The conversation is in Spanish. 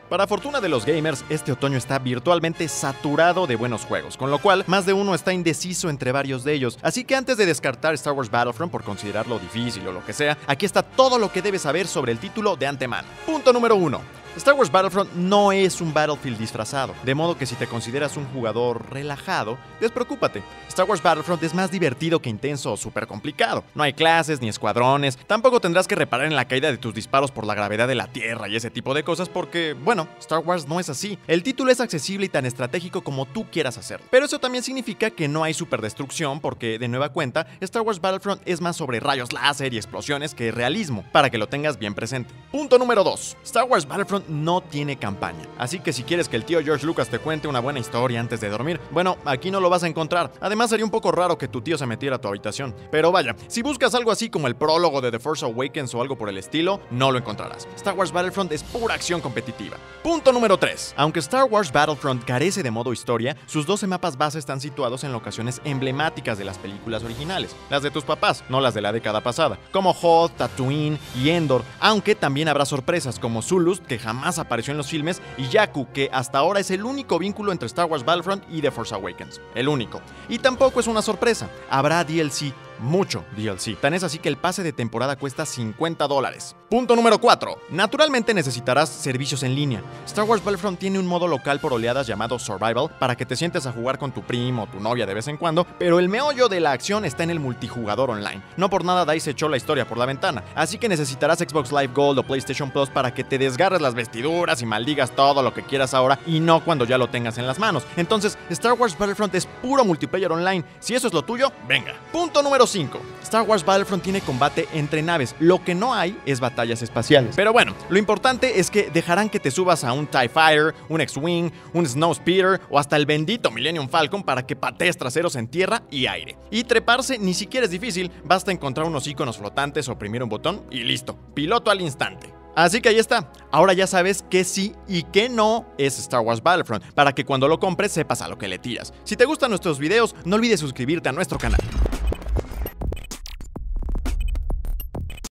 Para fortuna de los gamers, este otoño está virtualmente saturado de buenos juegos, con lo cual más de uno está indeciso entre varios de ellos. Así que antes de descartar Star Wars Battlefront por considerarlo difícil o lo que sea, aquí está todo lo que debes saber sobre el título de antemano. Punto número 1. Star Wars Battlefront no es un Battlefield disfrazado, de modo que si te consideras un jugador relajado, despreocúpate. Star Wars Battlefront es más divertido que intenso o súper complicado. No hay clases ni escuadrones, tampoco tendrás que reparar en la caída de tus disparos por la gravedad de la Tierra y ese tipo de cosas porque, bueno, Star Wars no es así. El título es accesible y tan estratégico como tú quieras hacer. Pero eso también significa que no hay superdestrucción porque, de nueva cuenta, Star Wars Battlefront es más sobre rayos láser y explosiones que realismo, para que lo tengas bien presente. Punto número 2. Star Wars Battlefront no tiene campaña, así que si quieres que el tío George Lucas te cuente una buena historia antes de dormir, bueno, aquí no lo vas a encontrar. Además sería un poco raro que tu tío se metiera a tu habitación. Pero vaya, si buscas algo así como el prólogo de The Force Awakens o algo por el estilo, no lo encontrarás. Star Wars Battlefront es pura acción competitiva. Punto número 3. Aunque Star Wars Battlefront carece de modo historia, sus 12 mapas base están situados en locaciones emblemáticas de las películas originales, las de tus papás, no las de la década pasada, como Hoth, Tatooine y Endor, aunque también habrá sorpresas como Zulust, que jamás apareció en los filmes, y Jakku, que hasta ahora es el único vínculo entre Star Wars Battlefront y The Force Awakens. El único. Y tampoco es una sorpresa, habrá DLC. Mucho DLC. Tan es así que el pase de temporada cuesta $50. Punto número 4. Naturalmente necesitarás servicios en línea. Star Wars Battlefront tiene un modo local por oleadas llamado Survival para que te sientes a jugar con tu primo o tu novia de vez en cuando, pero el meollo de la acción está en el multijugador online. No por nada DICE echó la historia por la ventana, así que necesitarás Xbox Live Gold o PlayStation Plus para que te desgarres las vestiduras y maldigas todo lo que quieras ahora y no cuando ya lo tengas en las manos. Entonces, Star Wars Battlefront es puro multiplayer online. Si eso es lo tuyo, venga. Punto número 5. Star Wars Battlefront tiene combate entre naves, lo que no hay es batallas espaciales. Pero bueno, lo importante es que dejarán que te subas a un TIE Fighter, un X-Wing, un Snowspeeder o hasta el bendito Millennium Falcon para que patees traseros en tierra y aire. Y treparse ni siquiera es difícil, basta encontrar unos iconos flotantes, oprimir un botón y listo, piloto al instante. Así que ahí está, ahora ya sabes qué sí y qué no es Star Wars Battlefront, para que cuando lo compres sepas a lo que le tiras. Si te gustan nuestros videos, no olvides suscribirte a nuestro canal.